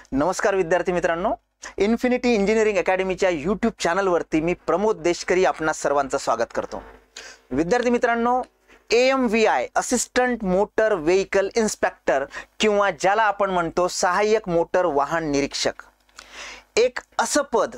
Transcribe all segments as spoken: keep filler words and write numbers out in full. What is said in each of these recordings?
नमस्कार विद्यार्थी मित्रांनो, इन्फिनिटी इंजिनिअरिंग अकॅडमीच्या यूट्यूब चॅनलवरती मी प्रमोद देशकरी आपणा सर्वांचं स्वागत करतो। विद्यार्थी मित्रांनो, A M V I assistant motor vehicle inspector किंवा ज्याला आपण म्हणतो सहाय्यक मोटर वाहन निरीक्षक, एक असं पद,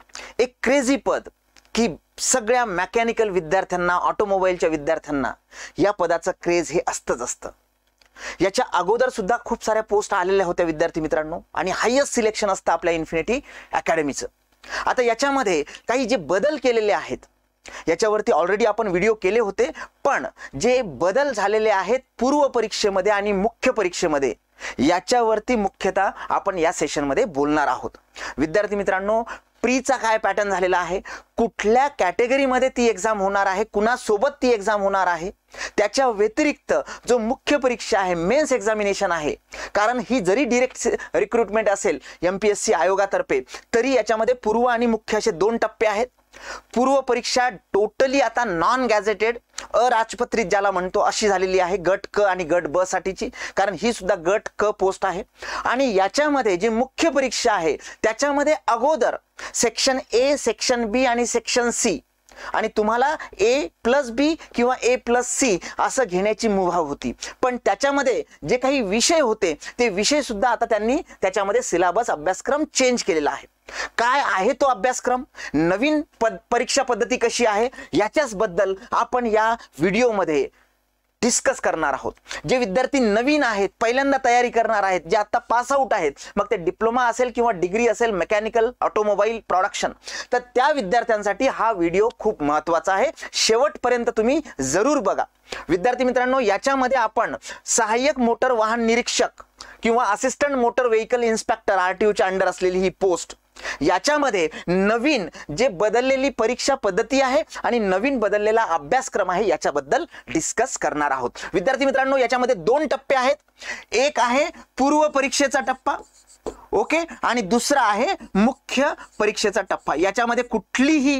एक क्रेझी पद की सगळ्या मेकॅनिकल विद्यार्थ्यांना, ऑटोमोबाईलच्या विद्यार्थ्यांना या पदाचं क्रेज हे असतंच असतं। याच्या अगोदर सुद्धा खूप साऱ्या पोस्ट आलेल्या होत्या विद्यार्थी मित्रांनो, आणि हायेस्ट सिलेक्शन असतं आपल्या इन्फिनिटी अकॅडमीचं। आता याच्यामध्ये काही जे बदल केलेले आहेत याच्यावरती ऑलरेडी आपण व्हिडिओ केले होते, पण जे बदल झालेले आहेत पूर्व परीक्षेमध्ये आणि मुख्य परीक्षेमध्ये याच्यावरती मुख्यतः आपण या सेशनमध्ये बोलणार आहोत। विद्यार्थी मित्रांनो, प्रीचा काय पॅटर्न झालेला आहे, कुठल्या कॅटेगरीमध्ये ती एक्झाम होणार आहे, कुणासोबत ती एक्झाम होणार आहे, त्याच्या व्यतिरिक्त जो मुख्य परीक्षा आहे, मेन्स एक्झामिनेशन आहे, कारण ही जरी डायरेक्ट रिक्रुटमेंट असेल एमपीएससी आयोगातर्फे तरी याच्यामध्ये पूर्व आणि मुख्य असे दोन टप्पे आहेत। पूर्व परीक्षा टोटली आता नॉन गॅझेटेड अराजपत्रित ज्याला म्हणतो अशी झालेली आहे, गट क आणि गट ब साठीची, कारण ही सुद्धा गट क पोस्ट आहे। आणि याच्यामध्ये जी मुख्य परीक्षा आहे त्याच्यामध्ये अगोदर सेक्शन ए, सेक्शन बी आणि सेक्शन सी, आणि तुम्हाला ए प्लस बी किंवा ए प्लस सी असं घेण्याची मुभा होती, पण त्याच्यामध्ये जे काही विषय होते ते विषय सुद्धा आता त्यांनी त्याच्यामध्ये सिलेबस अभ्यासक्रम चेंज केलेला आहे। काय आहे तो अभ्यासक्रम, नवीन पद परीक्षा पद्धती कशी आहे याच्याच बद्दल आपण या व्हिडिओमध्ये डिस्कस करणार आहोत। जे विद्यार्थी नवीन आहेत, पहिल्यांदा तयारी करणार आहेत, जे आता पास आउट आहेत, मग ते डिप्लोमा असेल किंवा डिग्री असेल मेकॅनिकल ऑटोमोबाईल प्रोडक्शन, तर त्या विद्यार्थ्यांसाठी हा व्हिडिओ खूप महत्त्वाचा आहे। शेवटपर्यंत तुम्ही जरूर बघा। विद्यार्थी मित्रांनो, याच्यामध्ये आपण सहाय्यक मोटर वाहन निरीक्षक किंवा असिस्टंट मोटर व्हेइकल इन्स्पेक्टर आरटीओच्या अंडर असलेली ही पोस्ट, याच्यामध्ये नवीन जे बदललेली परीक्षा पद्धती आहे आणि नवीन बदललेला अभ्यासक्रम आहे याच्याबद्दल डिस्कस करणार आहोत। विद्यार्थी मित्रांनो, याच्यामध्ये दोन टप्पे आहेत, एक आहे पूर्व परीक्षेचा टप्पा, ओके, आणि दुसरा आहे मुख्य परीक्षेचा टप्पा। याच्यामध्ये कुठलीही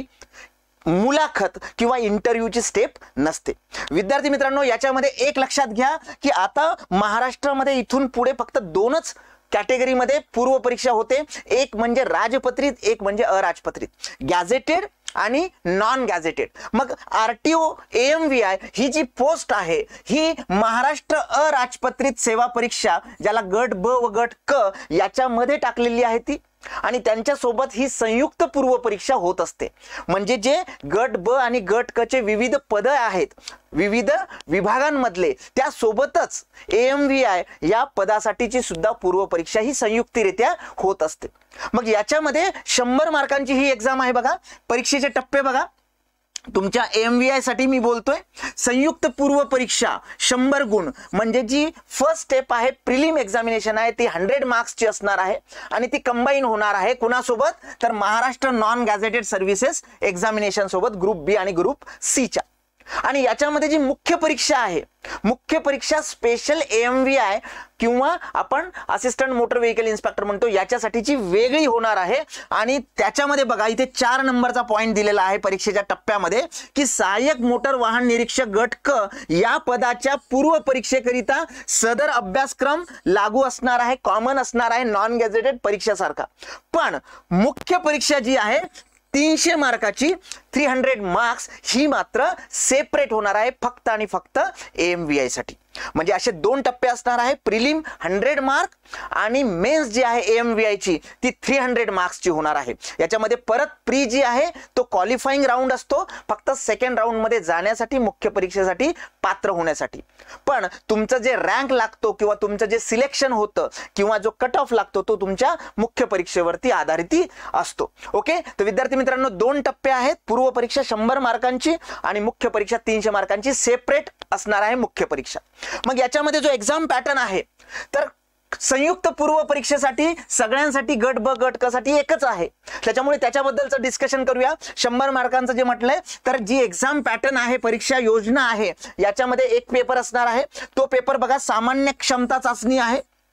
मुलाखत किंवा इंटरव्ह्यूची स्टेप नसते। विद्यार्थी मित्रांनो, याच्यामध्ये एक लक्षात घ्या की आता महाराष्ट्रामध्ये इथून पुढे फक्त दोनच कॅटेगरीमध्ये पूर्व परीक्षा होते, एक म्हणजे राजपत्रित, एक म्हणजे अराजपत्रित, गॅझेटेड आणि नॉन गॅझेटेड। मग RTO A M V I ही जी पोस्ट आहे ही महाराष्ट्र अराजपत्रित सेवा परीक्षा, ज्याला गट ब व गट क याच्यामध्ये टाकलेली आहे ती, आणि त्यांच्या सोबत ही संयुक्त पूर्व परीक्षा होत असते। म्हणजे जे गट ब आणि गट क चे विविध पद आहेत विविध विभागांमधले, त्या सोबतच ए एम व्ही आय या पदासाठीची सुद्धा पूर्व परीक्षा ही संयुक्तरित्या होत असते। मग याच्यामध्ये शंभर मार्कांची ही एक्झाम आहे बघा। परीक्षेचे टप्पे बघा, तुमच्या ए एम व्ही आय साठी मी बोलतोय, संयुक्त पूर्व परीक्षा शंभर गुण, म्हणजे जी फर्स्ट स्टेप आहे प्रिलिम एक्झामिनेशन आहे ती हंड्रेड मार्क्सची असणार आहे, आणि ती कंबाईन होणार आहे कुणासोबत, तर Maharashtra non gazetted services examination सोबत, ग्रुप बी आणि ग्रुप सी च्या। आणि याच्यामध्ये जी मुख्य परीक्षा आहे, मुख्य परीक्षा special A M V I किंवा आपण असिस्टंट मोटर व्हेइकल इन्स्पेक्टर म्हणतो याच्यासाठीची वेगळी होणार आहे। आणि त्याच्यामध्ये बघा, इथे चार नंबरचा पॉइंट दिलेला आहे परीक्षेच्या टप्प्यामध्ये की सहाय्यक मोटर वाहन निरीक्षक गट क या पदाच्या पूर्व परीक्षेकरिता सदर अभ्यासक्रम लागू असणार आहे, कॉमन असणार आहे नॉन गॅझेटेड परीक्षेसारखा। पण मुख्य परीक्षा जी आहे तीनशे मार्काची, थ्री हंड्रेड मार्क्स, ही मात्र सेपरेट होणार आहे फक्त आणि फक्त ए एम व्ही आय साठी। म्हणजे असे दोन टप्पे असणार आहे, प्रिलिम हंड्रेड मार्क आणि मेन्स जी आहे ए एम व्ही आय ची ती थ्री हंड्रेड मार्क्सची होणार आहे। याच्यामध्ये परत प्री जी आहे तो क्वालिफाईंग राऊंड असतो, फक्त सेकंड राऊंड मध्ये जाण्यासाठी, मुख्य परीक्षेसाठी पात्र होण्यासाठी। पण तुमचं जे रँक लागतो किंवा तुमचं जे सिलेक्शन होतं किंवा जो कट ऑफ लागतो तो तुमच्या मुख्य परीक्षेवरती आधारित असतो। ओके, तर विद्यार्थी मित्रांनो, दोन टप्पे आहेत, पूर्व परीक्षा शंभर मार्कांची आणि मुख्य परीक्षा तीनशे मार्कांची, सेपरेट असणार आहे मुख्य परीक्षा। मग याच्यामध्ये जो एक्झाम पॅटर्न आहे, तर संयुक्त पूर्व परीक्षेसाठी सगळ्यांसाठी गट ब गट क साठी एकच आहे, त्याच्यामुळे त्याच्याबद्दलचं डिस्कशन करूया। शंभर मार्कांचं जे म्हटलंय, तर जी एक्झाम पॅटर्न आहे, परीक्षा योजना आहे, याच्यामध्ये एक पेपर असणार आहे, तो पेपर बघा सामान्य क्षमता चाचणी आहे,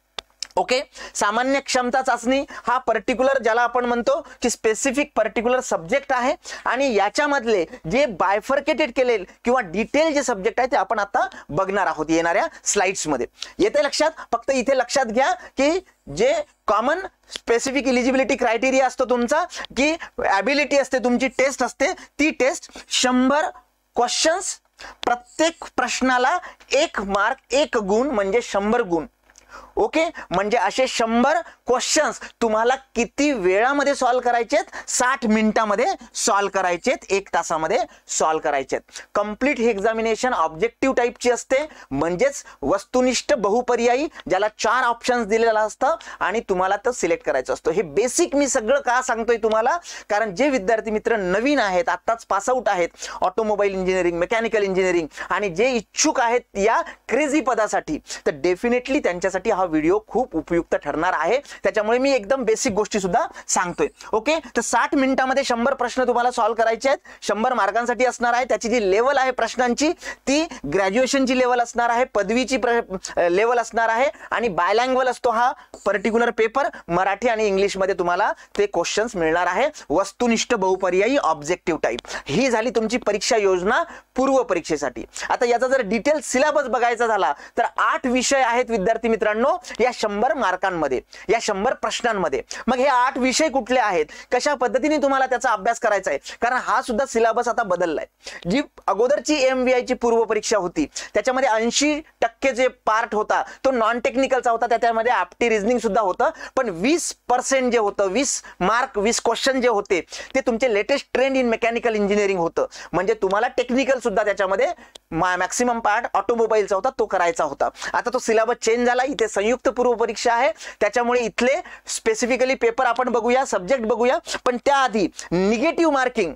ओके, सामान्य क्षमता चाचणी हा पर्टिक्युलर ज्याला आपण म्हणतो की स्पेसिफिक पर्टिक्युलर सब्जेक्ट आहे आणि याच्यामधले जे बायफर्केटेड केले किंवा डिटेल जे सब्जेक्ट आहे ते आपण आता बघणार आहोत येणाऱ्या स्लाइड्स मध्ये. येते लक्षात? फक्त इथे लक्षात घ्या की जे कॉमन स्पेसिफिक इलिजिबिलिटी क्रायटेरिया असतो तुमचा, की ॲबिलिटी असते तुमची, टेस्ट असते, ती टेस्ट शंभर क्वेश्चन्स, प्रत्येक प्रश्नाला एक मार्क, एक गुण म्हणजे शंभर गुण. ओके, म्हणजे असे शंभर क्वेश्चन्स तुम्हाला किती वेळामध्ये सॉल्व्ह करायचेत? साठ मिनिटांमध्ये सॉल्व्ह करायचेत, एक तासामध्ये सॉल्व्ह करायचेत. कंप्लीट ही एक्झामिनेशन ऑब्जेक्टिव्ह टाईपची असते, म्हणजेच वस्तुनिष्ठ बहुपर्यायी, ज्याला चार ऑप्शन्स दिलेला असतं आणि तुम्हाला तो सिलेक्ट करायचा असतो. हे बेसिक मी सगळं का सांगतोय तुम्हाला, कारण जे विद्यार्थी मित्र नवीन आहेत, आत्ताच पासआउट आहेत ऑटोमोबाईल इंजिनिअरिंग, मेकॅनिकल इंजिनिअरिंग, आणि जे इच्छुक आहेत या क्रेझी पदासाठी, तर डेफिनेटली त्यांच्यासाठी हा व्हिडिओ खूप उपयुक्त ठरणार आहे. त्याच्यामुळे मी एकदम बेसिक गोष्टी सुद्धा सांगतोय. ओके, तर साठ मिनिटांमध्ये शंभर प्रश्न तुम्हाला सॉल्व्ह करायचे आहेत, शंभर मार्कांसाठी असणार आहे. त्याची जी लेवल आहे प्रश्नांची ती ग्रॅज्युएशनची लेवल असणार आहे, पदवीची लेवल असणार आहे, आणि बायलँग्वेज असतो हा पर्टिक्युलर पेपर, मराठी आणि इंग्लिश मध्ये तुम्हाला ते क्वेश्चन्स मिळणार आहे. वस्तुनिष्ठ बहुपर्यायी ऑब्जेक्टिव्ह टाईप. ही झाली तुमची परीक्षा योजना पूर्व परीक्षेसाठी. आता याचा जर डिटेल सिलेबस बघायचा झाला तर आठ विषय आहेत विद्यार्थी मित्रांनो या शंभर मार्कांमध्ये, या शंभर प्रश्नांमध्ये. मग हे आठ विषय कुठले आहेत, कशा पद्धतीने तुम्हाला त्याचा अभ्यास करायचा आहे, कारण हा सुद्धा सिलेबस आता बदललाय. जी अगोदरची एमव्हीआय ची पूर्व परीक्षा होती त्याच्यामध्ये ऐंशी टक्के जे पार्ट होता तो नॉन टेक्निकलचा होता, त्याच्यामध्ये ॲप्टी रिझनिंग सुद्धा होतं, पण वीस पर्सेंट जे होतं, वीस मार्क वीस क्वेश्चन जे होते ते तुमचे latest trend in mechanical engineering होतं. म्हणजे तुम्हाला टेक्निकल सुद्धा त्याच्यामध्ये मॅक्सिमम पार्ट ऑटोमोबाईलचा होता, तो करायचा होता. आता तो सिलेबस चेंज झाला, इथे संयुक्त पूर्व परीक्षा आहे, त्याच्यामुळे इथले स्पेसिफिकली पेपर आपण बघूया, सब्जेक्ट बघूया. पण त्याआधी negative marking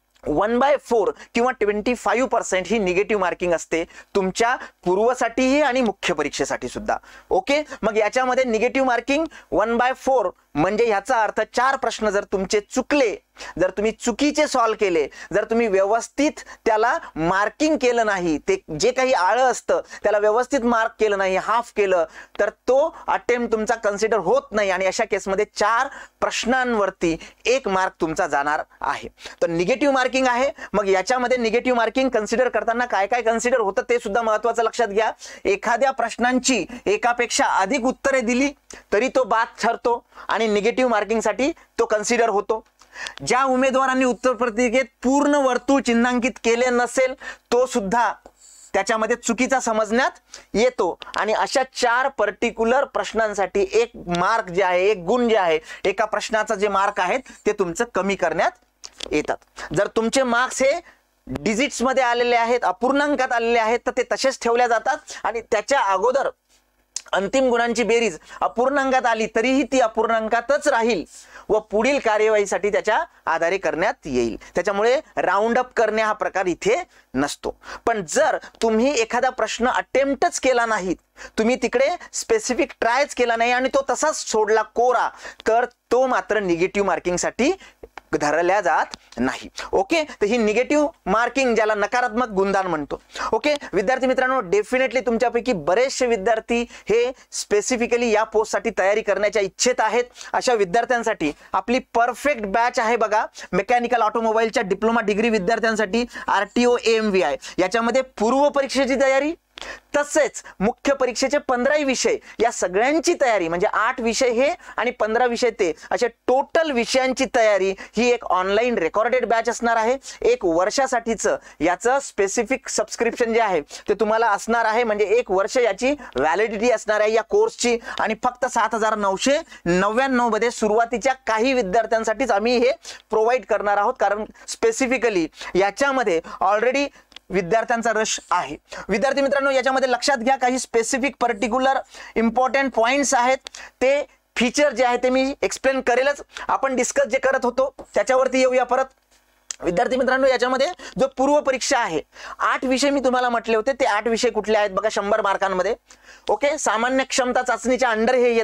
one by four किंवा ट्वेंटी फाईव्ह पर्सेंट ही निगेटिव्ह मार्किंग असते तुमच्या पूर्वसाठीही आणि मुख्य परीक्षेसाठी सुद्धा. ओके, मग याच्यामध्ये negative marking one by four म्हणजे ह्याचा अर्थ चार प्रश्न जर तुमचे चुकले, जर तुम्ही चुकीचे सॉल्व्ह केले, जर तुम्ही व्यवस्थित त्याला मार्किंग केलं नाही, ते जे काही आळं असतं त्याला व्यवस्थित मार्क केलं नाही, हाफ केलं, तर तो अटेम्प्ट तुमचा कन्सिडर होत नाही आणि अशा केसमध्ये चार प्रश्नांवरती एक मार्क तुमचा जाणार आहे. तर निगेटिव्ह मार्किंग आहे. मग याच्यामध्ये निगेटिव्ह मार्किंग कन्सिडर करताना काय काय कन्सिडर होतं ते सुद्धा महत्त्वाचं लक्षात घ्या. एखाद्या प्रश्नांची एकापेक्षा अधिक उत्तरे दिली तरी तो बाद ठरतो आणि निगेटिव्ह मार्किंगसाठी तो कन्सिडर होतो. ज्या उमेदवारांनी उत्तर पत्रिकेत पूर्ण वर्तुळ चिन्हांकित केले नसेल तो सुद्धा त्याच्यामध्ये चुकीचा समजण्यात येतो. आणि अशा चार पर्टिक्युलर प्रश्नांसाठी एक मार्क जे आहे, एक गुण जे आहे, एका प्रश्नाचा जे मार्क आहेत ते तुमचं कमी करण्यात येतात. जर तुमचे मार्क्स हे डिजिट्स मध्ये आलेले आहेत, अपूर्णांकात आलेले आहेत, तर ते तसेच ठेवल्या जातात आणि त्याच्या अगोदर अंतिम गुणांची बेरीज अपूर्णांकात आली तरीही ती अपूर्णांकातच राहील व पुढील कार्यवाहीसाठी त्याच्या आधारे करण्यात येईल. त्याच्यामुळे राऊंड अप करणे हा प्रकार इथे नसतो. पण जर तुम्ही एखादा प्रश्न अटेम्प्टच केला नाही, तुम्ही तिकडे स्पेसिफिक ट्रायच केला नाही आणि तो तसाच सोडला कोरा, तर तो मात्र निगेटिव्ह मार्किंगसाठी धरल्या जात नाही. ओके, तर ही निगेटिव्ह मार्किंग ज्याला नकारात्मक गुणदान म्हणतो. ओके विद्यार्थी मित्रांनो, डेफिनेटली तुमच्यापैकी बरेचसे विद्यार्थी हे स्पेसिफिकली या पोस्टसाठी तयारी करण्याच्या इच्छेत आहेत. अशा विद्यार्थ्यांसाठी आपली परफेक्ट बॅच आहे बघा. मेकॅनिकल ऑटोमोबाईलच्या डिप्लोमा डिग्री विद्यार्थ्यांसाठी आरटीओ एएमव्हीआय याच्यामध्ये पूर्व परीक्षेची तयारी तसेच मुख्य परीक्षेचे पंधरा विषय या सगळ्यांची तयारी, म्हणजे आठ विषय हे आणि पंधरा विषय ते, अशा टोटल विषयांची तयारी ही एक ऑनलाईन रेकॉर्डेड बॅच असणार आहे. एक वर्षासाठीचं याचं स्पेसिफिक सबस्क्रिप्शन जे आहे ते तुम्हाला असणार आहे, म्हणजे एक वर्ष याची व्हॅलिडिटी असणार आहे या कोर्सची. आणि फक्त सात हजार नऊशे नव्याण्णव मध्ये सुरुवातीच्या काही विद्यार्थ्यांसाठीच आम्ही हे प्रोव्हाइड करणार आहोत, कारण स्पेसिफिकली याच्यामध्ये ऑलरेडी विद्यार्थ्यांचा रश आहे. विद्यार्थी मित्रांनो, याच्यामध्ये लक्षात घ्या काही स्पेसिफिक पर्टिक्युलर इम्पॉर्टंट पॉइंट्स आहेत. ते फीचर जे आहे ते मी एक्सप्लेन करेलच. आपण डिस्कस जे करत होतो त्याच्यावरती येऊया परत. विद्यार्थी मित्रांनो, याच्यामध्ये जो पूर्व परीक्षा आहे, आठ विषय मी तुम्हाला म्हटले होते, ते आठ विषय कुठले आहेत बघा शंभर मार्कांमध्ये. ओके, सामान्य क्षमता चाचणीच्या अंडर हे येतात.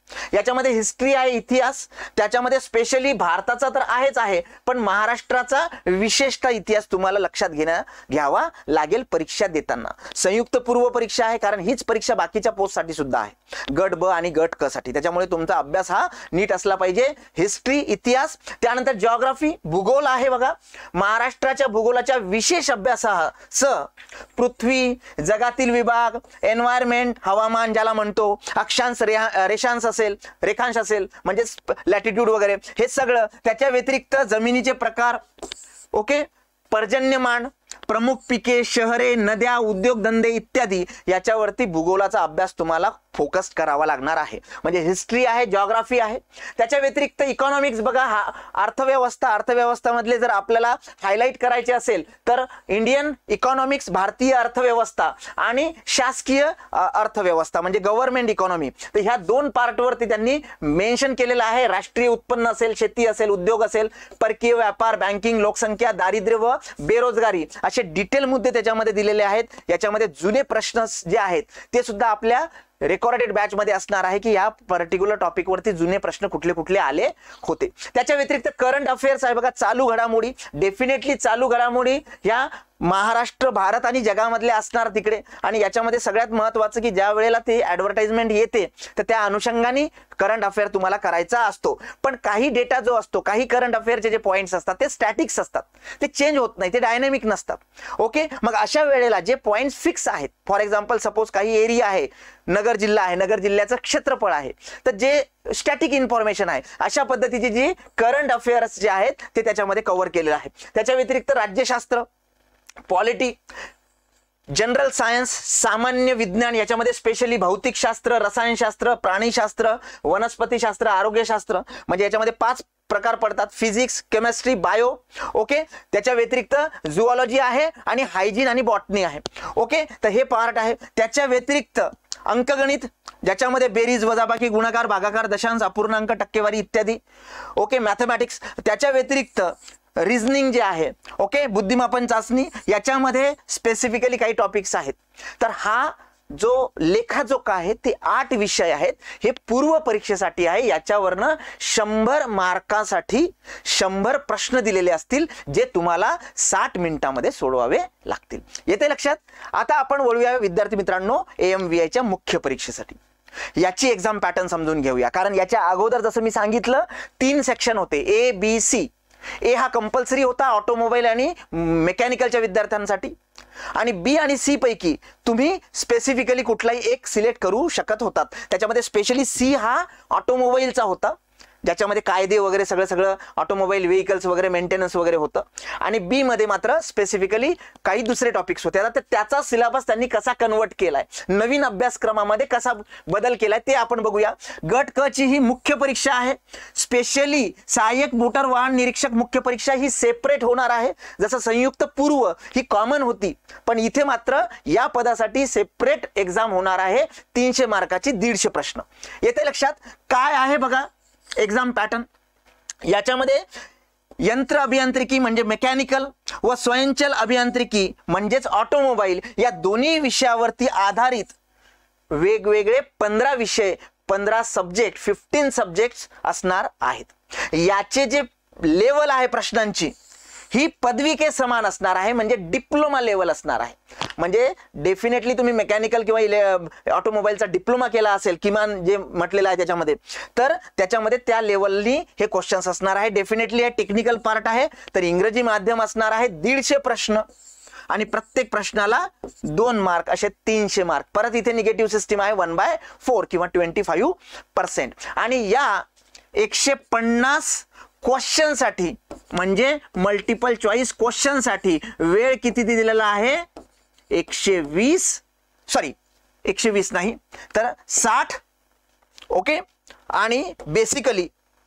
याच्यामध्ये हिस्ट्री आहे, इतिहास, त्याच्यामध्ये स्पेशली भारताचा तर आहेच आहे, पण महाराष्ट्राचा विशेषतः इतिहास तुम्हाला लक्षात घेण्या घ्यावा लागेल परीक्षा देताना. संयुक्त पूर्व परीक्षा आहे, कारण हीच परीक्षा बाकीच्या पोस्टसाठी सुद्धा आहे, गट ब आणि गट क साठी. त्याच्यामुळे तुमचा अभ्यास हा नीट असला पाहिजे. हिस्ट्री, इतिहास, त्यानंतर जिओग्राफी, भूगोल आहे बघा. महाराष्ट्राच्या भूगोलाच्या विशेष अभ्यासासह पृथ्वी, जगातील विभाग, एन्व्हायरमेंट, हवामान ज्याला म्हणतो, अक्षांश, रेषांश असेल, रेखांश असेल म्हणजे लॅटिट्यूड वगैरे, हे सगळं. त्याच्या व्यतिरिक्त जमिनीचे प्रकार, ओके, पर्जन्यमान, प्रमुख पिके, शहरे, नद्या, उद्योगधंदे इत्यादी याच्यावरती भूगोलाचा अभ्यास तुम्हाला फोकस करावा लागणार आहे. म्हणजे हिस्ट्री आहे, जिओग्राफी आहे. त्याच्या व्यतिरिक्त इकॉनॉमिक्स बघा, हा अर्थव्यवस्था, अर्थव्यवस्थामधले जर आपल्याला हायलाइट करायचे असेल तर इंडियन इकॉनॉमिक्स, भारतीय अर्थव्यवस्था आणि शासकीय अर्थव्यवस्था म्हणजे गव्हर्नमेंट इकॉनॉमी, तर ह्या दोन पार्टवरती त्यांनी मेन्शन केलेलं आहे. राष्ट्रीय उत्पन्न असेल, शेती असेल, उद्योग असेल, परकीय व्यापार, बँकिंग, लोकसंख्या, दारिद्र्य व बेरोजगारी असे डिटेल मुद्दे त्याच्यामध्ये दिलेले आहेत. याच्यामध्ये जुने प्रश्न जे आहेत ते सुद्धा आपल्या रेकॉर्डेड बॅच मध्ये असणार आहे की या पर्टिक्युलर टॉपिक वरती जुने प्रश्न कुठले कुठले आले होते. त्याच्या व्यतिरिक्त करंट अफेअर्स आहे बघा, चालू घडामोडी. डेफिनेटली चालू घडामोडी ह्या महाराष्ट्र, भारत आणि जगामधले असणार तिकडे. आणि याच्यामध्ये सगळ्यात महत्त्वाचं की ज्या वेळेला ते ऍडव्हर्टाइजमेंट येते तर त्या अनुषंगाने करंट अफेअर तुम्हाला करायचा असतो. पण काही डेटा जो असतो, काही करंट अफेअरचे जे पॉइंट्स असतात ते स्टॅटिक्स असतात, ते चेंज होत नाही, ते डायनॅमिक नसतात. ओके, मग अशा वेळेला जे पॉइंट्स फिक्स आहेत, फॉर एक्झाम्पल सपोज काही एरिया आहे, नगर जिल्हा आहे, नगर जिल्ह्याचं क्षेत्रफळ आहे, तर जे स्टॅटिक इन्फॉर्मेशन आहे अशा पद्धतीची जी करंट अफेअर्स जे आहेत ते त्याच्यामध्ये कव्हर केलेलं आहे. त्याच्या व्यतिरिक्त राज्यशास्त्र, पॉलिटी, जनरल सायन्स, सामान्य विज्ञान, याच्यामध्ये स्पेशली भौतिकशास्त्र, रसायनशास्त्र, प्राणीशास्त्र, वनस्पतीशास्त्र, आरोग्यशास्त्र, म्हणजे याच्यामध्ये पाच प्रकार पडतात. Physics, chemistry, bio. ओके, त्याच्या व्यतिरिक्त झुऑलॉजी आहे आणि हायजीन आणि बॉटनी आहे. ओके, तर हे पार्ट आहे. त्याच्या व्यतिरिक्त अंकगणित, ज्याच्यामध्ये बेरीज, वजाबाकी, गुणाकार, भागाकार, दशांश, अपूर्णांक, टक्केवारी इत्यादी. Okay, mathematics. त्याच्या व्यतिरिक्त रिझनिंग जे आहे, ओके, बुद्धिमापन चाचणी, याच्यामध्ये स्पेसिफिकली काही टॉपिक्स आहेत. तर हा जो लेखाजोखा आहे ते आठ विषय आहेत. हे पूर्व परीक्षेसाठी आहे. याच्यावरनं शंभर मार्कासाठी शंभर प्रश्न दिलेले असतील जे तुम्हाला साठ मिनिटांमध्ये सोडवावे लागतील. येते लक्षात? आता आपण वळूया विद्यार्थी मित्रांनो ए एम व्ही आयच्या मुख्य परीक्षेसाठी. याची एक्झाम पॅटर्न समजून घेऊया, कारण याच्या अगोदर जसं मी सांगितलं तीन सेक्शन होते, ए बी सी. ए हा कंपल्सरी होता ऑटोमोबाईल आणि मेकॅनिकलच्या विद्यार्थ्यांसाठी, आणि बी आणि सी पैकी तुम्ही स्पेसिफिकली कुठलाही एक सिलेक्ट करू शकत होतात. त्याच्यामध्ये स्पेशली सी हा ऑटोमोबाईलचा होता, ज्याच्यामध्ये कायदे वगैरे सगळं सगळं ऑटोमोबाईल व्हेकल्स वगैरे मेंटेनन्स वगैरे होतं, आणि बी मध्ये मात्र स्पेसिफिकली काही दुसरे टॉपिक्स होते. आता त्याचा सिलेबस त्यांनी कसा कन्वर्ट केलाय, नवीन अभ्यासक्रमामध्ये कसा बदल केलाय ते आपण बघूया. गट क ची ही मुख्य परीक्षा आहे. स्पेशली सहाय्यक मोटर वाहन निरीक्षक मुख्य परीक्षा ही सेपरेट होणार आहे. जसं संयुक्त पूर्व ही कॉमन होती, पण इथे मात्र या पदासाठी सेपरेट एक्झाम होणार आहे. तीनशे मार्काची दीडशे प्रश्न. येते लक्षात? काय आहे बघा एक्झाम पॅटर्न. याच्यामध्ये यंत्र अभियांत्रिकी म्हणजे मेकॅनिकल व स्वयंचल अभियांत्रिकी म्हणजेच ऑटोमोबाईल या दोन्ही विषयावरती आधारित वेगवेगळे पंधरा विषय, पंधरा सब्जेक्ट, फिफ्टीन सब्जेक्ट्स असणार आहेत. याचे जे लेवल आहे प्रश्नांची ही पदवी के समान असणार आहे, म्हणजे डिप्लोमा लेवल असणार आहे. म्हणजे डेफिनेटली तुम्ही मेकॅनिकल किंवा ऑटोमोबाईलचा डिप्लोमा केला असेल किमान जे म्हटलेलं आहे त्याच्यामध्ये, तर त्याच्यामध्ये त्या लेवलनी हे क्वेश्चन्स असणार आहे. डेफिनेटली हे टेक्निकल पार्ट आहे, तर इंग्रजी माध्यम असणार आहे. दीडशे प्रश्न आणि प्रत्येक प्रश्नाला दोन मार्क असे तीनशे मार्क. परत इथे निगेटिव्ह सिस्टीम आहे वन बाय फोर किंवा ट्वेंटी फाईव्ह पर्सेंट. आणि या एकशे पन्नास क्वेश्चन साठी म्हणजे मल्टिपल चॉईस क्वेश्चन साठी वेळ किती दिलेला आहे? एकशे वीस, सॉरी एकशे वीस नाही तर साठ. ओके, आणि बेसिकली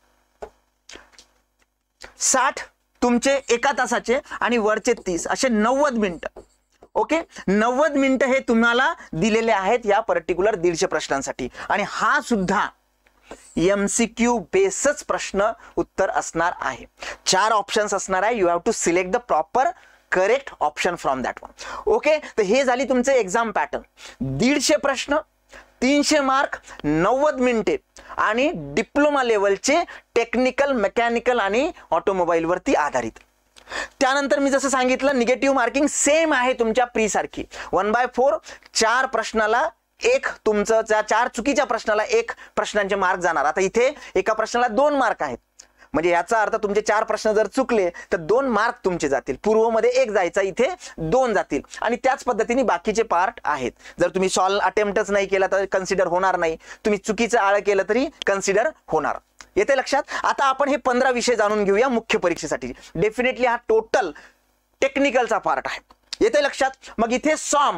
साठ तुमचे एका तासाचे आणि वरचे तीस असे नव्वद मिनिटं. ओके, नव्वद मिनिटं हे तुम्हाला दिलेले आहेत या पर्टिक्युलर दीडशे प्रश्नांसाठी. आणि हा सुद्धा एमसीक्यू बेसच प्रश्न उत्तर असणार आहे. चार ऑप्शन्स असणार आहे. You have to select the proper correct option from that one. Okay, तर हे झाली तुमचे एक्झाम पॅटर्न. दीडशे प्रश्न, तीनशे मार्क नव्वद मिनिटे आणि डिप्लोमा लेवलचे टेक्निकल, मेकॅनिकल आणि ऑटोमोबाईल वरती आधारित. त्यानंतर मी जसं सांगितलं निगेटिव्ह मार्किंग सेम आहे तुमच्या प्री सारखी. वन बाय फोर चार प्रश्नाला एक, तुमचं त्या चार चुकीच्या प्रश्नाला एक प्रश्नांचे मार्क जाणार. आता इथे एका प्रश्नाला दोन मार्क आहेत, म्हणजे याचा अर्थ तुमचे चार प्रश्न जर चुकले तर दोन मार्क तुमचे जातील. पूर्वमध्ये एक जायचा, इथे दोन जातील. आणि त्याच पद्धतीने बाकीचे पार्ट आहेत. जर तुम्ही सॉल्व अटेम्प्टच नाही केला तर कन्सिडर होणार नाही, तुम्ही चुकीचं आळ केलं तरी कन्सिडर होणार. येते लक्षात. आता आपण हे पंधरा विषय जाणून घेऊया मुख्य परीक्षेसाठी. डेफिनेटली हा टोटल टेक्निकलचा पार्ट आहे. येते लक्षात. मग इथे सॉम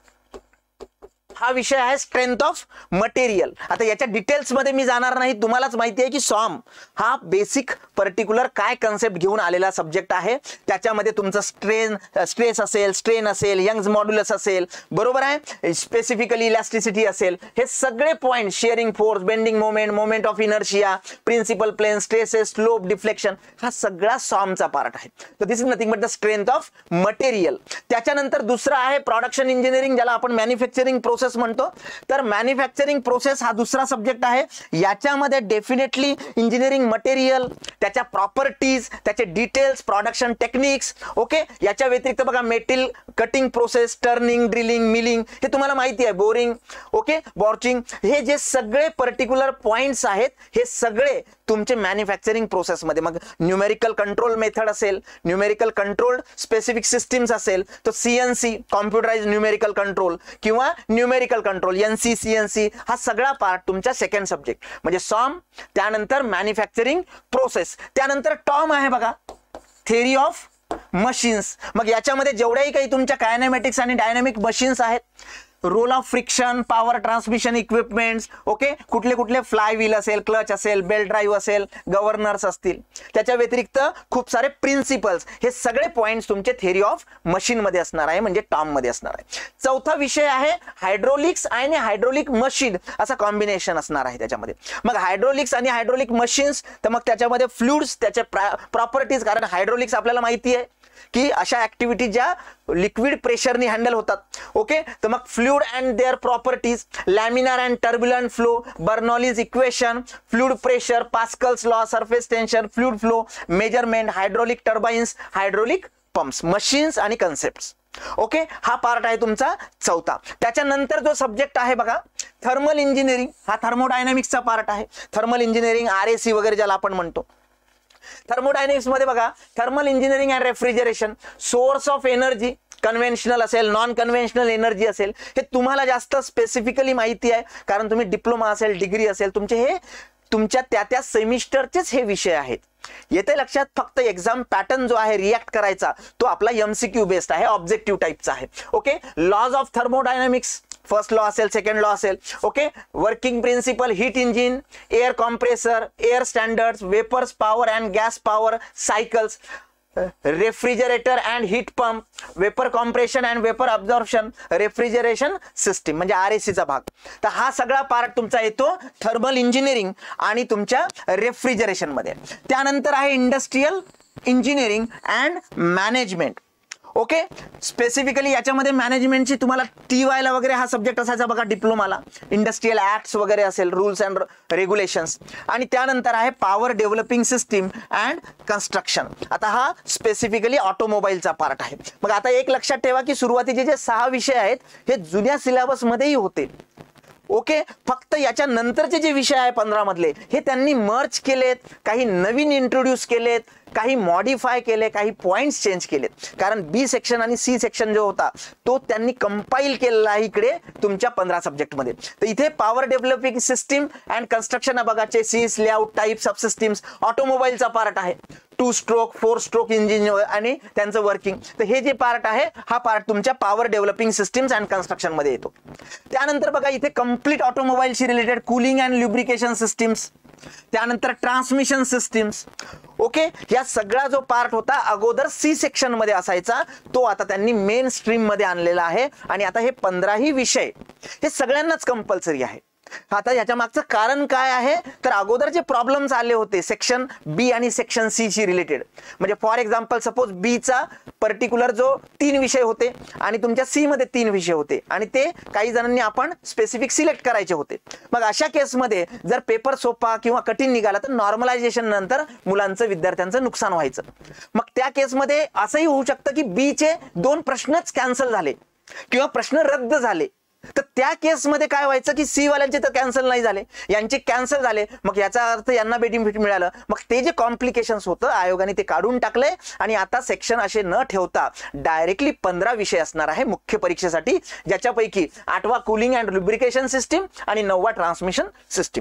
हा विषय आहे स्ट्रेंथ ऑफ मटेरियल. आता याच्या डिटेल्स मध्ये मी जाणार नाही, तुम्हालाच माहिती आहे की सॉम हा बेसिक पर्टिक्युलर काय कन्सेप्ट घेऊन आलेला सब्जेक्ट आहे. त्याच्यामध्ये तुमचं स्ट्रेन स्ट्रेस असेल, स्ट्रेन असेल, यंग्स मॉड्युलस असेल, बरोबर आहे, स्पेसिफिकली इलास्टिसिटी असेल, हे सगळे point, shearing force, bending moment, moment of inertia, principal plane, stresses, slope, deflection, हा सगळा सॉमचा पार्ट आहे. तर this is nothing but the strength of material. त्याच्यानंतर दुसरा आहे प्रोडक्शन इंजिनिअरिंग, ज्याला आपण मॅन्युफॅक्चरिंग प्रोसेस म्हणतो. तर मॅन्युफॅक्चरिंग प्रोसेस हा दुसरा सब्जेक्ट आहे. याच्यामध्ये डेफिनेटली इंजिनिअरिंग मटेरियल, त्याच्या प्रॉपर्टीज, त्याचे डिटेल्स, प्रोडक्शन टेक्निक्स. ओके. याच्या व्यतिरिक्त बघा metal cutting process, turning, drilling, milling, हे तुम्हाला माहिती आहे, बोरिंग, ओके, बॉर्चिंग, हे जे सगळे पर्टिक्युलर पॉइंट्स आहेत हे सगळे तुमचे मॅन्युफॅक्चरिंग प्रोसेस मध्ये. मग न्यूमेरिकल कंट्रोल मेथड असेल, न्यूमेरिकल कंट्रोल स्पेसिफिक सिस्टीम्स असेल, तो सीएनसी कॉम्प्युटराइज न्यूमेरिकल कंट्रोल किंवा न्यूमेरिकल कंट्रोल एनसी सीएनसी, हा सगळा पार्ट तुमचा सेकंड सब्जेक्ट म्हणजे सॉम. त्यानंतर मॅन्युफॅक्चरिंग प्रोसेस. त्यानंतर टॉम आहे बघा, थेअरी ऑफ मशीन्स. मग याच्यामध्ये जेवढ्याही काही तुमच्या कायनेमॅटिक्स आणि डायनामिक मशीन्स आहेत, role of friction, power transmission equipments, okay, कुठले कुठले फ्लाय व्हील असेल, क्लच असेल, बेल्ट ड्राईव्ह असेल, गव्हर्नर्स असतील, त्याच्या व्यतिरिक्त खूप सारे प्रिन्सिपल्स, हे सगळे पॉइंट्स तुमचे थेअरी ऑफ मशीन मध्ये असणार आहे, म्हणजे टॉम मध्ये असणार आहे. चौथा विषय आहे हायड्रोलिक्स आणि हायड्रोलिक मशीन, असा कॉम्बिनेशन असणार आहे त्याच्यामध्ये. मग हायड्रोलिक्स आणि हायड्रोलिक मशीन्स, तर मग त्याच्यामध्ये फ्लुइड्स, त्याचे प्रॉपर्टीज, कारण हायड्रोलिक्स आपल्याला माहिती आहे की अशा ऍक्टिव्हिटी ज्या लिक्विड प्रेशरनी हँडल होतात. ओके. तर मग fluid and their properties, laminar and turbulent flow, Bernoulli's equation, fluid pressure, Pascal's law, surface tension, fluid flow measurement, hydraulic turbines, hydraulic pumps, machines आणि कन्सेप्ट्स. ओके. हा पार्ट आहे तुमचा चौथा. त्याच्यानंतर जो सब्जेक्ट आहे बघा थर्मल इंजिनिअरिंग, हा थर्मोडायनामिक्सचा पार्ट आहे. थर्मल इंजिनिअरिंग, आरएसी वगैरे ज्याला आपण म्हणतो. थर्मोडायनेमिक्स मध्ये बघा thermal engineering and refrigeration, source of energy, conventional असेल, नॉन कन्व्हेन्शनल एनर्जी असेल, हे तुम्हाला जास्त स्पेसिफिकली माहिती आहे, कारण तुम्ही डिप्लोमा असेल, डिग्री असेल, तुमचे हे तुमच्या त्या त्या सेमिस्टरचेच हे विषय आहेत. येते लक्षात. फक्त एक्झाम पॅटर्न जो आहे रिॲक्ट करायचा तो आपला एमसीक्यू बेस्ड आहे, ऑब्जेक्टिव्ह टाइपचा आहे. Okay. Laws of thermodynamics, first law असेल, सेकंड लॉ असेल, okay, working principle, heat engine, air compressor, air standards, vapours power and gas power cycles, refrigerator and heat pump, vapour compression and vapour absorption, refrigeration system, म्हणजे आरएसीचा भाग. तर हा सगळा part तुमचा येतो थर्मल इंजिनिअरिंग आणि तुमच्या रेफ्रिजरेशन मध्ये. त्यानंतर आहे industrial engineering and management. Okay. Specifically याच्यामध्ये मॅनेजमेंटची तुम्हाला टी वायला वगैरे हा सब्जेक्ट असायचा बघा डिप्लोमाला, इंडस्ट्रियल ऍक्ट्स वगैरे असेल, रूल्स अँड रेग्युलेशन्स. आणि त्यानंतर आहे power developing system and construction. आता हा स्पेसिफिकली ऑटोमोबाईलचा पार्ट आहे. मग आता एक लक्षात ठेवा की सुरुवातीचे जे सहा विषय आहेत हे जुन्या सिलेबस मध्येही होते. ओके. फक्त याच्या नंतरचे जे विषय आहे पंधरा मधले हे त्यांनी मर्ज केलेत, काही नवीन इंट्रोड्यूस केलेत, काही मॉडिफाय केले, काही पॉइंट्स चेंज केलेत. कारण बी सेक्शन आणि सी सेक्शन जो होता तो त्यांनी कंपाईल केलेला आहे इकडे तुमच्या पंधरा सब्जेक्ट मध्ये. तर इथे power developing system and construction बघा, चेसिस, लेआउट, टाइप, सबसिस्टीम्स, ऑटोमोबाईलचा पार्ट आहे, two stroke, four stroke engine आणि त्यांचं वर्किंग. तर हे जे पार्ट आहे हा पार्ट तुमच्या power developing systems and construction मध्ये येतो. त्यानंतर बघा इथे कंप्लीट ऑटोमोबाईलशी related cooling and lubrication systems, त्यानंतर ट्रान्समिशन सिस्टीम्स. ओके. या सगळा जो पार्ट होता अगोदर सी सेक्शन मध्ये असायचा तो आता त्यांनी मेन स्ट्रीम मध्ये आणलेला आहे. आणि आता हे पंधराही विषय हे सगळ्यांनाच कंपल्सरी आहे. आता ह्याच्या मागचं कारण काय आहे तर अगोदर जे प्रॉब्लेम्स आले होते सेक्शन बी आणि सेक्शन सी शी रिलेटेड, म्हणजे फॉर एक्झाम्पल सपोज बी चा पर्टिक्युलर जो तीन विषय होते आणि तुमच्या सी मध्ये तीन विषय होते आणि ते काही जणांनी आपण स्पेसिफिक सिलेक्ट करायचे होते. मग अशा केसमध्ये जर पेपर सोपा किंवा कठीण निघाला तर नॉर्मलायझेशन नंतर मुलांचं विद्यार्थ्यांचं नुकसान व्हायचं. मग त्या केसमध्ये असंही होऊ शकतं की बी चे दोन प्रश्नच कॅन्सल झाले किंवा प्रश्न रद्द झाले, तर त्या केसमध्ये काय व्हायचं की सी वाल्यांचे तर कॅन्सल नाही झाले, यांचे कॅन्सल झाले, मग याचा अर्थ यांना बेनिफिट मिळालं. मग ते जे कॉम्प्लिकेशन्स होतं आयोगाने ते काढून टाकले आणि आता सेक्शन असे न ठेवता डायरेक्टली पंधरा विषय असणार आहे मुख्य परीक्षेसाठी, ज्याच्यापैकी आठवा कूलिंग अँड लुब्रिकेशन सिस्टीम आणि नववा ट्रान्समिशन सिस्टीम.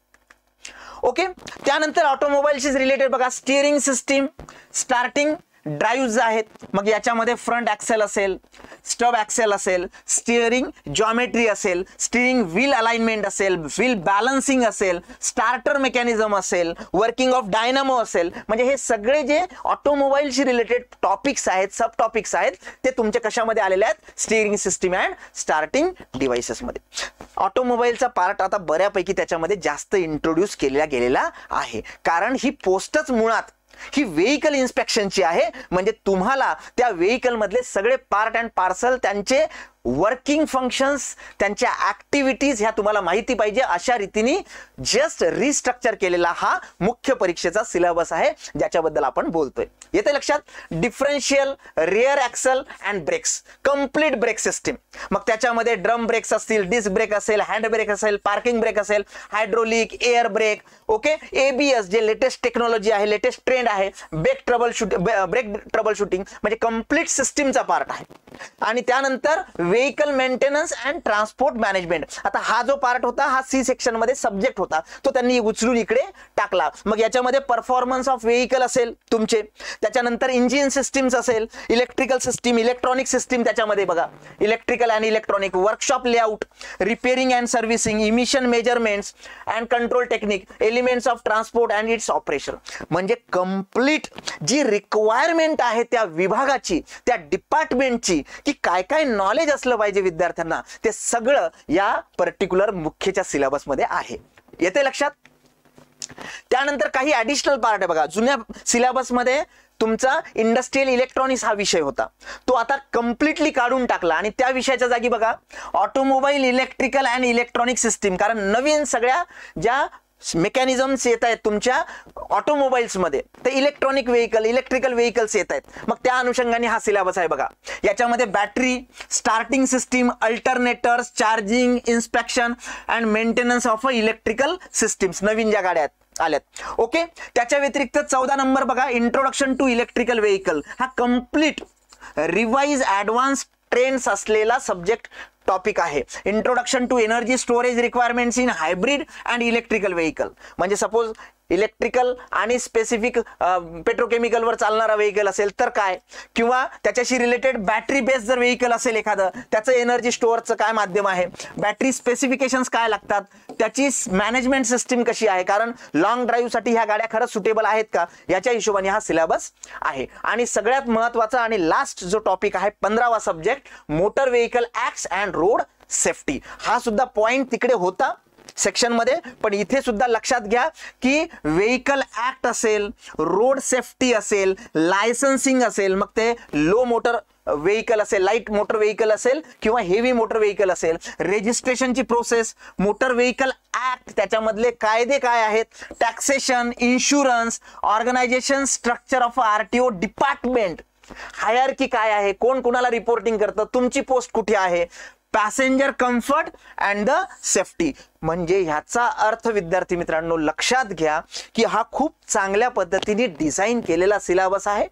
ओके, त्यानंतर ऑटोमोबाईलशी रिलेटेड बघा स्टिअरिंग सिस्टीम, स्टार्टिंग ड्राईव्ह आहेत, मग याच्यामध्ये फ्रंट ॲक्सेल असेल, स्टब ॲक्सेल असेल, स्टिअरिंग जॉमेट्री असेल, स्टिअरिंग व्हील अलाइनमेंट असेल, व्हील बॅलन्सिंग असेल, स्टार्टर मेकॅनिझम असेल, वर्किंग ऑफ डायनामो असेल, म्हणजे हे सगळे जे ऑटोमोबाईलशी रिलेटेड टॉपिक्स आहेत, सब टॉपिक्स आहेत, ते तुमच्या कशामध्ये आलेले आहेत, स्टिअरिंग सिस्टीम अँड स्टार्टिंग डिव्हाइसेसमध्ये. ऑटोमोबाईलचा पार्ट आता बऱ्यापैकी त्याच्यामध्ये जास्त इंट्रोड्यूस केलेला गेलेला आहे, कारण ही पोस्टच मुळात ही व्हेइकल इन्स्पेक्शनची आहे, म्हणजे तुम्हाला त्या व्हेइकल मधले सगळे पार्ट अँड पार्सल, त्यांचे वर्किंग फंक्शन्स, त्यांच्या ऍक्टिव्हिटीज ह्या तुम्हाला माहिती पाहिजे, अशा रीतीने जस्ट रिस्ट्रक्चर केलेला हा मुख्य परीक्षेचा सिलेबस आहे ज्याच्याबद्दल आपण बोलतोय. येते लक्षात. Differential, rear axle and brakes, complete brake system, मग त्याच्यामध्ये ड्रम ब्रेक्स असतील, डिस्क ब्रेक असेल, हँड ब्रेक असेल, पार्किंग ब्रेक असेल, hydraulic, air brake, okay, ABS जे लेटेस्ट टेक्नॉलॉजी आहे, लेटेस्ट ट्रेंड आहे, brake trouble shoot brake trouble shooting, म्हणजे कम्प्लीट सिस्टीमचा पार्ट आहे. आणि त्यानंतर vehicle maintenance and transport management. आता हा जो पार्ट होता हा सी सेक्शन मध्ये सब्जेक्ट होता, तो त्यांनी उचलून इकडे टाकला. मग याच्यामध्ये परफॉर्मन्स ऑफ व्हेइकल असेल तुमचे, त्याच्यानंतर इंजिन सिस्टीम्स असेल, इलेक्ट्रिकल सिस्टीम, इलेक्ट्रॉनिक सिस्टीम, त्याच्यामध्ये बघा electrical and electronic, workshop layout, repairing and servicing, emission measurements and control technique, elements of transport and its operation, म्हणजे कम्प्लीट जी रिक्वायरमेंट आहे त्या विभागाची, त्या डिपार्टमेंटची, की काय काय नॉलेज असलं पाहिजे विद्यार्थ्यांना, ते सगळं या पर्टिक्युलर मुख्यच्या सिलेबस मध्ये आहे. येते लक्षात. त्यानंतर काही ऍडिशनल पार्ट आहे बघा. जुन्या सिलेबस मध्ये तुमचा इंडस्ट्रियल इलेक्ट्रॉनिक्स हा विषय होता, तो आता कम्प्लिटली काढून टाकला आणि त्या विषयाच्या जागी बघा automobile electrical and electronic system, कारण नवीन सगळ्या ज्या मेकॅनिझम्स येत आहेत तुमच्या ऑटोमोबाईल्स मध्ये, ते इलेक्ट्रॉनिक व्हेइकल, इलेक्ट्रिकल व्हेइकल्स येत आहेत. मग त्या अनुषंगाने हा सिलेबस आहे बघा. याच्यामध्ये battery, starting system, alternators, charging, inspection and maintenance of electrical systems, नवीन ज्या गाड्या आल्यात. ओके, त्याच्या व्यतिरिक्त चौदा नंबर बघा इंट्रोडक्शन टू इलेक्ट्रिकल व्हेइकल, हा कम्प्लीट रिवाइज ऍडव्हान्स ट्रेंड्स असलेला सब्जेक्ट टॉपिक आहे. Introduction to energy storage requirements in hybrid and electrical vehicle, म्हणजे सपोज इलेक्ट्रिकल आणि स्पेसिफिक पेट्रोकेमिकलवर चालणारा व्हेइकल असेल तर काय, किंवा त्याच्याशी रिलेटेड बॅटरी बेस जर व्हेइकल असेल एखादं, त्याचं एनर्जी स्टोअरचं काय माध्यम आहे, बॅटरी स्पेसिफिकेशन्स काय लागतात, त्याची मॅनेजमेंट सिस्टीम कशी आहे, कारण लॉंग ड्राईव्हसाठी ह्या गाड्या खरंच सुटेबल आहेत का, याच्या हिशोबाने हा सिलेबस आहे. आणि सगळ्यात महत्त्वाचा आणि लास्ट जो टॉपिक आहे पंधरावा subject, motor vehicle acts and road safety, हा सुद्धा पॉइंट तिकडे होता सेक्शन मध्ये, पण इथे सुद्धा लक्षात घ्या की व्हेइकल ऍक्ट असेल, रोड सेफ्टी असेल, लायसन्सिंग असेल, मग ते लो मोटर व्हेइकल असेल, लाईट मोटर व्हेइकल असेल किंवा हेवी मोटर व्हेइकल असेल, रजिस्ट्रेशनची प्रोसेस, मोटर व्हेइकल ऍक्ट त्याच्यामधले कायदे काय आहेत, taxation, insurance, organisation structure of RTO department, hierarchy काय आहे, कोण कुणाला रिपोर्टिंग करतं, तुमची पोस्ट कुठे आहे, passenger comfort and the safety. म्हणजे ह्याचा अर्थ विद्यार्थी मित्रांनो लक्षात घ्या की हा खूप चांगल्या पद्धतीने डिझाईन केलेला सिलेबस आहे.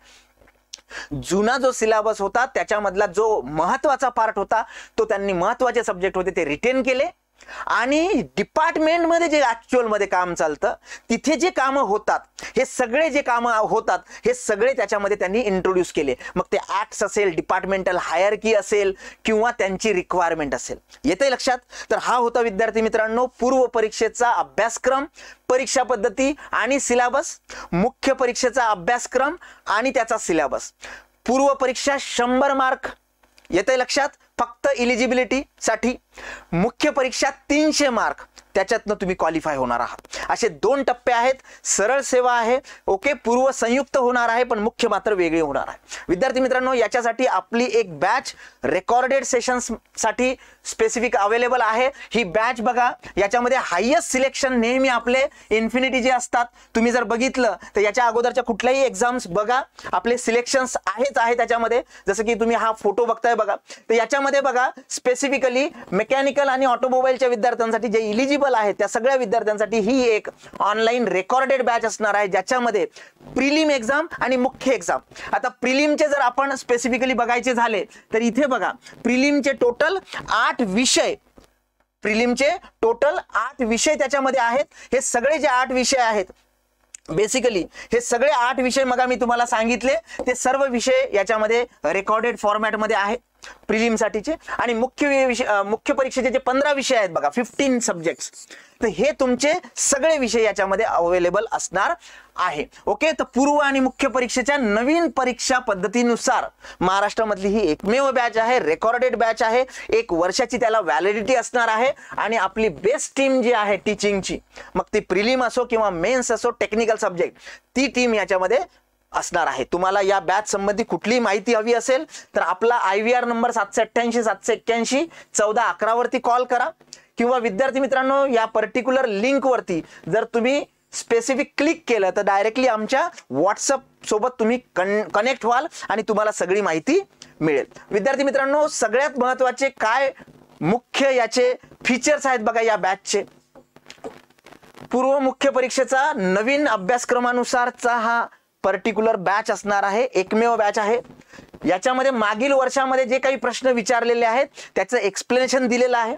जुना जो सिलेबस होता त्याच्यामधला जो महत्वाचा पार्ट होता, तो त्यांनी महत्वाचे सब्जेक्ट होते ते रिटेन केले, आणि डिपार्टमेंट मध्ये जे ऍक्च्युअल मध्ये काम चालतं तिथे जे कामं होतात, हे सगळे जे कामं होतात हे सगळे त्याच्यामध्ये त्यांनी इंट्रोड्यूस केले. मग ते ऍक्ट्स असेल, डिपार्टमेंटल हायरार्की असेल किंवा त्यांची रिक्वायरमेंट असेल. येते लक्षात. तर हा होता विद्यार्थी मित्रांनो पूर्व परीक्षेचा अभ्यासक्रम, परीक्षा पद्धती आणि सिलेबस. मुख्य परीक्षेचा अभ्यासक्रम आणि त्याचा सिलेबस. पूर्व परीक्षा शंभर मार्क, येते लक्षात, फक्त इलिजिबिलिटी साठी. मुख्य परीक्षा तीनशे मार्क त्याच्यातनं तुम्ही क्वालिफाय होणार आहात. असे दोन टप्पे आहेत. सरळ सेवा आहे, ओके, पूर्व संयुक्त होणार आहे, पण मुख्य मात्र वेगळे होणार आहे. विद्यार्थी मित्रांनो, याच्यासाठी आपली एक बॅच रेकॉर्डेड सेशन्स साठी स्पेसिफिक अवेलेबल आहे. ही बॅच बघा, याच्यामध्ये हायेस्ट सिलेक्शन नेहमी आपले इन्फिनिटी जे असतात, तुम्ही जर बघितलं तर याच्या अगोदरच्या कुठल्याही एक्झाम्स बघा, आपले सिलेक्शन्स आहेच आहे त्याच्यामध्ये. जसं की तुम्ही हा फोटो बघताय बघा, तर याच्यामध्ये बघा स्पेसिफिकली मेकॅनिकल आणि ऑटोमोबाईलच्या विद्यार्थ्यांसाठी जे इलिजिबल आहेत त्या सगळ्या विद्यार्थ्यांसाठी ही एक ऑनलाईन रेकॉर्डेड बॅच असणार आहे, ज्याच्यामध्ये प्रिलिम एक्झाम आणि मुख्य एक्झाम. आता प्रिलिमचे जर आपण स्पेसिफिकली बघायचे झाले तर इथे बघा, प्रिलिमचे टोटल आठ विषय प्रिलिमचे टोटल आठ विषय त्याच्यामध्ये आहेत. हे सगळे जे आठ विषय आहेत, बेसिकली हे सगळे आठ विषय मग मी तुम्हाला सांगितले, ते सर्व विषय याच्यामध्ये रेकॉर्डेड फॉर्मॅट मध्ये आहेत प्रिलिम साठीचे. आणि मुख्य विषय मुख्य परीक्षेचे जे पंधरा विषय आहेत बघा, फिफ्टीन सब्जेक्ट्स, तर हे तुमचे सगळे विषय याच्यामध्ये अवेलेबल असणार आहे. ओके, तर पूर्व आणि मुख्य परीक्षेच्या नवीन परीक्षा पद्धतीनुसार महाराष्ट्रामधली ही एकमेव बॅच आहे, रेकॉर्डेड बॅच आहे. एक वर्षाची त्याला व्हॅलिडिटी असणार आहे. आणि आपली बेस्ट टीम जी आहे टीचिंगची, मग ती प्रिलिम असो किंवा मेन्स असो, टेक्निकल सब्जेक्ट, ती टीम याच्यामध्ये असणार आहे. तुम्हाला या बॅच संबंधी कुठलीही माहिती हवी असेल तर आपला आय व्ही आर नंबर सातशे अठ्ठ्याऐंशी सातशे एक्क्याऐंशी चौदा अकरा वरती कॉल करा, किंवा विद्यार्थी मित्रांनो, या पर्टिक्युलर लिंक वरती जर तुम्ही स्पेसिफिक क्लिक केलं तर डायरेक्टली आमच्या व्हॉट्सअप सोबत तुम्ही कनेक्ट व्हाल आणि तुम्हाला सगळी माहिती मिळेल. विद्यार्थी मित्रांनो, सगळ्यात महत्त्वाचे काय मुख्य याचे फीचर्स आहेत बघा या बॅचचे. पूर्व मुख्य परीक्षेचा नवीन अभ्यासक्रमानुसारचा हा पर्टिक्युलर बॅच असणार आहे, एकमेव बॅच आहे. याच्यामध्ये मागील वर्षामध्ये जे काही प्रश्न विचारलेले आहेत त्याचं एक्सप्लेनेशन दिलेलं आहे.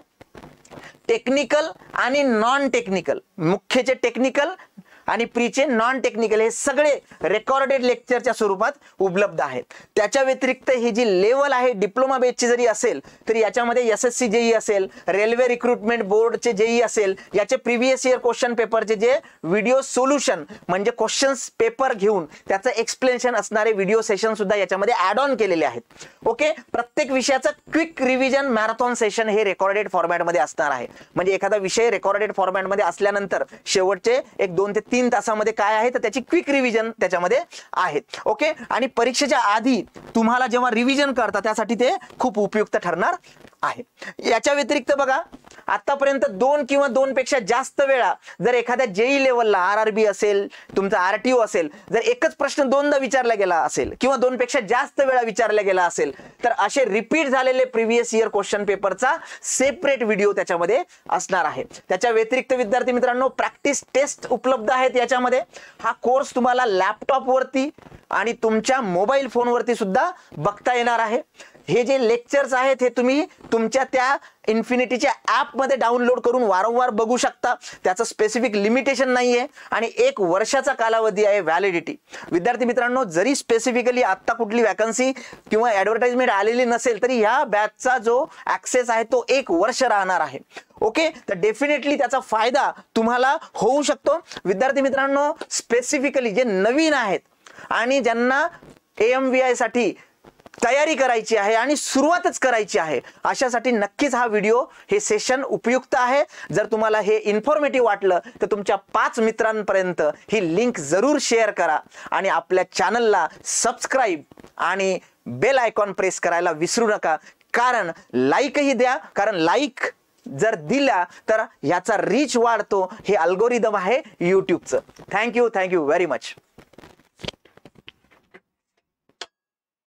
टेक्निकल आणि नॉन टेक्निकल, मुख्यचे टेक्निकल आणि प्रीचे नॉन टेक्निकल, हे सगळे रेकॉर्डेड लेक्चरच्या स्वरूपात उपलब्ध आहेत. त्याच्या व्यतिरिक्त ही जी लेवल आहे डिप्लोमा बेसची जरी असेल तरी याच्यामध्ये एस एस सी जेई असेल, रेल्वे रिक्रुटमेंट बोर्डचे जेई असेल, याचे प्रिव्हियस इयर क्वेश्चन पेपरचे जे व्हिडिओ सोल्युशन म्हणजे क्वेश्चन्स पेपर घेऊन त्याचं एक्सप्लेनेशन असणारे व्हिडिओ सेशन सुद्धा याच्यामध्ये ऍड ऑन केलेले आहेत. ओके, प्रत्येक विषयाचं क्विक रिव्हिजन मॅरेथॉन सेशन हे रेकॉर्डेड फॉर्मॅटमध्ये असणार आहे. म्हणजे एखादा विषय रेकॉर्डेड फॉर्मॅटमध्ये असल्यानंतर शेवटचे एक दोन ते तीन तासामध्ये काय आहे तर त्याची क्विक रिव्हिजन त्याच्यामध्ये आहे. ओके, आणि परीक्षेच्या आधी तुम्हाला जेव्हा रिव्हिजन करता त्यासाठी ते खूप उपयुक्त ठरणार आहे. याच्या व्यतिरिक्त बघा, आतापर्यंत दोन किंवा दोन पेक्षा जास्त वेळा जर एखाद्या जेई लेवलला आर आर बी असेल, तुमचा आर टी ओ असेल, जर एकच प्रश्न दोनदा विचारला गेला असेल किंवा दोन पेक्षा जास्त वेळा विचारला गेला असेल तर असे रिपीट झालेले प्रिव्हियस इयर क्वेश्चन पेपरचा सेपरेट व्हिडिओ त्याच्यामध्ये असणार आहे. त्याच्या व्यतिरिक्त विद्यार्थी मित्रांनो, प्रॅक्टिस टेस्ट उपलब्ध आहेत याच्यामध्ये. हा कोर्स तुम्हाला लॅपटॉप वरती आणि तुमच्या मोबाईल फोनवरती सुद्धा बघता येणार आहे. हे जे लेक्चर्स आहेत हे तुम्ही तुमच्या त्या इन्फिनिटीच्या ऍप मध्ये डाउनलोड करून वारंवार बघू शकता. त्याचं स्पेसिफिक लिमिटेशन नाहीये आणि एक वर्षाचा कालावधी आहे व्हॅलिडिटी. विद्यार्थी मित्रांनो, जरी स्पेसिफिकली आता कुठली वॅकन्सी किंवा ऍडव्हर्टाइजमेंट आलेली नसेल तरी ह्या बॅचचा जो ऍक्सेस आहे तो एक वर्ष राहणार आहे. ओके, तर डेफिनेटली त्याचा फायदा तुम्हाला होऊ शकतो. विद्यार्थी मित्रांनो, स्पेसिफिकली जे नवीन आहेत आणि ज्यांना ए एम व्ही आय साठी तयारी करायची आहे आणि सुरुवातच करायची आहे अशासाठी नक्कीच हा व्हिडिओ, हे सेशन उपयुक्त आहे. जर तुम्हाला हे इन्फॉर्मेटिव्ह वाटलं तर तुमच्या पाच मित्रांपर्यंत ही लिंक जरूर शेअर करा आणि आपल्या चॅनलला सबस्क्राईब आणि बेल आयकॉन प्रेस करायला विसरू नका. कारण लाईकही द्या, कारण लाईक जर दिला तर याचा रीच वाढतो. हे अल्गोरिदम आहे यूट्यूबचं. Thank you thank you very much.